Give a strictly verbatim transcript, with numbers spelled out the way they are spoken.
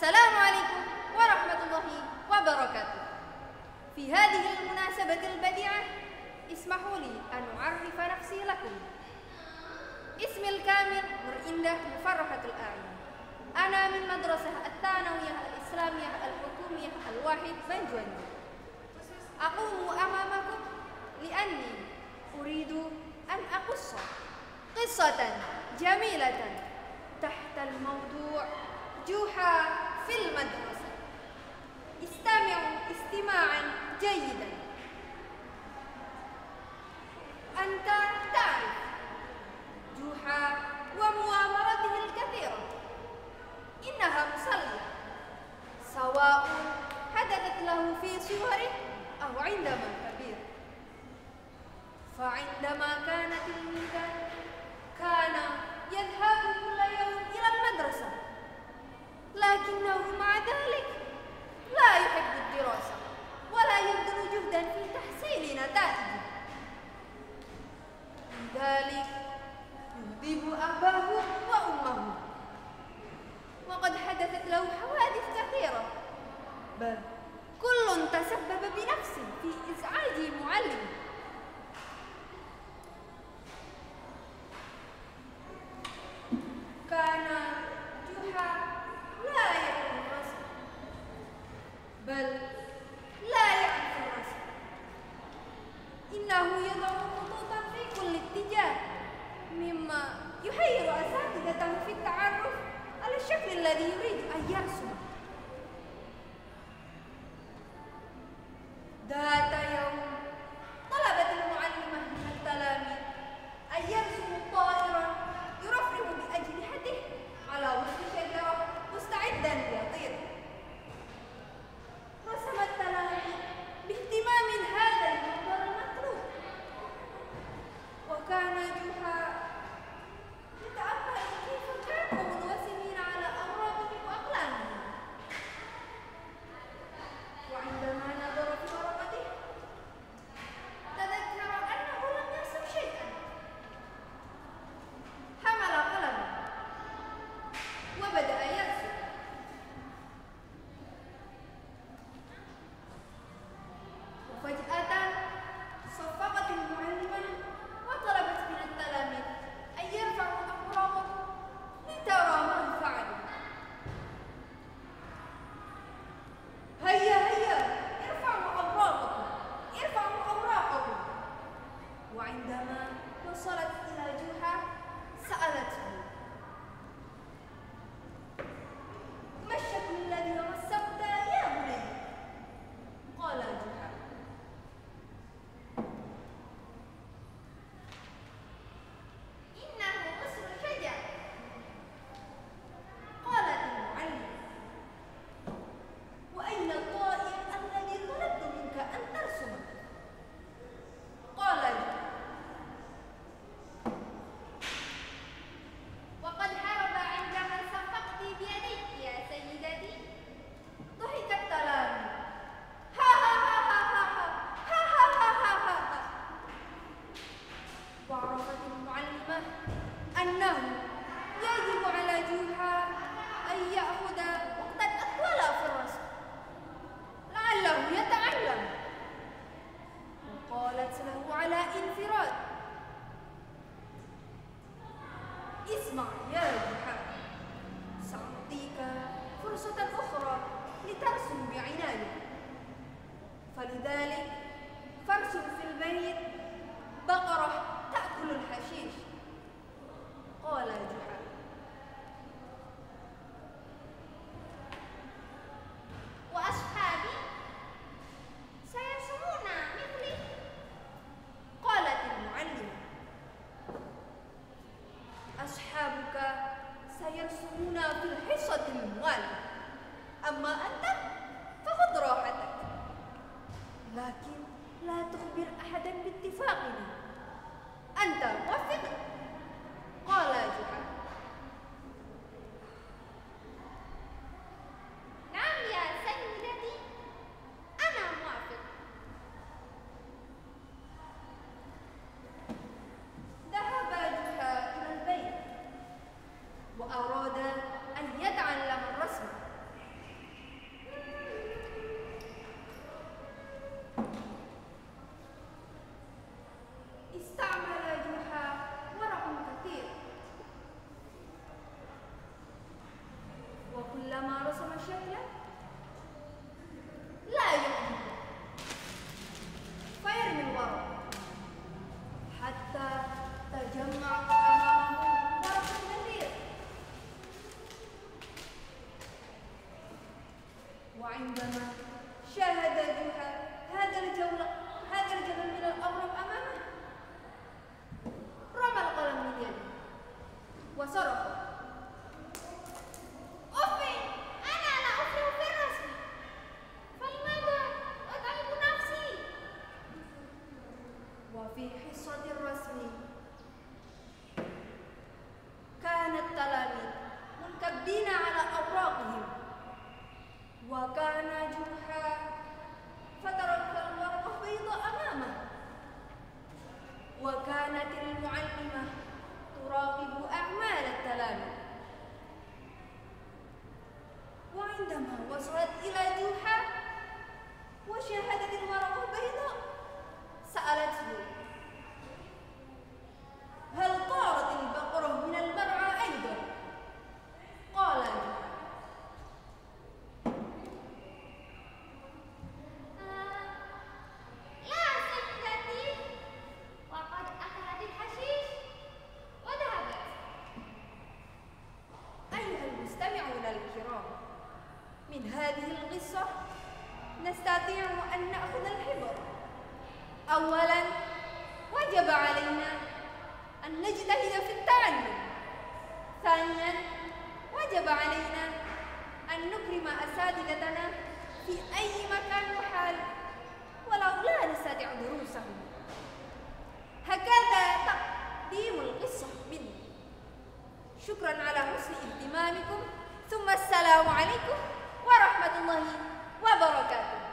السلام عليكم ورحمة الله وبركاته. في هذه المناسبة البديعة اسمحوا لي أن أعرف نفسي لكم. اسمي الكامل نور إنده مفرحة الأعين. أنا من مدرسة الثانوية الإسلامية الحكومية الواحد بنجواني. أقوم أمامكم لأني أريد أن أقص قصة جميلة تحت الموضوع جوحا في المدرسة. استمعوا استماعا جيدا. أنت تعرف جوحا ومؤامرته الكثيرة. إنها مسلية سواء حدثت له في صغره أو عندما كبر. فعندما كان تلميذا كان يذهب كل يوم إلى المدرسة، لكنه مع ذلك لا يحب الدراسة ولا يبذل جهدا في تحصيل نتائج. لذلك يغضب أباه وأمه، وقد حدثت له حوادث كثيرة، بل كل تسبب بنفسه في إزعاج معلمه. كان جوحا لا يعرف الرسم، بل لا يعرف الرسم. إنه يضع خطوطا في كل اتجاه، مما يحير أساتذته في التعرف على الشكل الذي يريد أن يرسمه. ذات يوم طلبت المعلمة من التلاميذ أن يرسموا طائرا يرفرف بأجنحته على وسط شجرة مستعدا ليطير. رسم التلاميذ باهتمام هذا المنظر المطلوب، وكان جوحا يتأمل كيف كانوا منوسمين على أوراقهم وأقلامهم. وعندما نظر في ورقته تذكر أنه لم يرسم شيئا. حمل قلمه وبدأ يرسم. وفجأة صفقت المعلمة وطلبت من التلاميذ أن يرفعوا أوراقهم لترى ما فعلوا. هيا هيا ارفعوا أوراقكم ارفعوا أوراقكم. وعندما وصلت إلى جوحا سألته: ما الشكل الذي رسمت يا بني؟ قال جوحا: إنه مصر شجر. قالت المعلمة: وأين الطائر الذي طلبت منك أن ترسمه؟ قال جوحا: وقد هرب عندما صفقت بيديك يا سيدتي. ضحك التلاميذ: ها ها ها ها ها ها ها ها ها ها. وعرفت المعلمة أنه يجب على جوحا أن يأخذ وقتا أطول في الرسم لعله يتعلم. وقالت له على انفراد: اسمع يا جوحا، سأعطيك فرصة أخرى لترسم بعناية، فلذلك فارسم في البيت بقرة تأكل الحشيش. قال جوحا: وأصحابي سيرسمون مثلي. قالت المعلمة: أصحابك سيرسمون في الحصة الموالية، أما أنت فخذ راحتك، لكن لا تخبر أحدا باتفاقنا. أنت موافق؟ قال جوحا: نعم يا سيدتي، أنا موافق. ذهب جوحا إلى البيت وأراد أن يتعلم الرسم، كلما رسم شكلا لا يعجبه فيرمي الورق حتى تجمع أمامه ورق كثير. وعندما شاهد جحا هذا الجولة هذا الجبل من الأوراق أمامه رمى القلم من يده وصرخ: أفي، أنا لا أفلح في الرسم، فلماذا أتعب نفسي؟ وفي حصة الرسم كان التلاميذ منكبين على أوراقهم، وكان جحا فترك الورقة البيضاء أمامه، وكانت المعلمة تراقب أعمال التلاميذ. وعندما وصلت إلى جحا وشاهدت الورقة البيضاء سألته: هل طارت البقرة من المرعى أيضا؟ قال جحا: لا سيدتي، وقد أكلت الحشيش وذهبت. أيها المستمعون الكرام، من هذه القصة نستطيع أن نأخذ الحبر. أولاً، وجب علينا أن نجتهد في التعلم. ثانياً، وجب علينا أن نكرم أساتذتنا في أي مكان وحال ولو لا نستطيع دروسهم. هكذا تقديم القصة مني. شكراً على حسن اهتمامكم، ثم السلام عليكم ورحمة الله وبركاته.